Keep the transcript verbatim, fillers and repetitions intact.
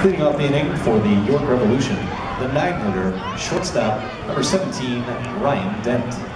Leading off the inning for the York Revolution, the nine-hitter, shortstop, number seventeen, Ryan Dent.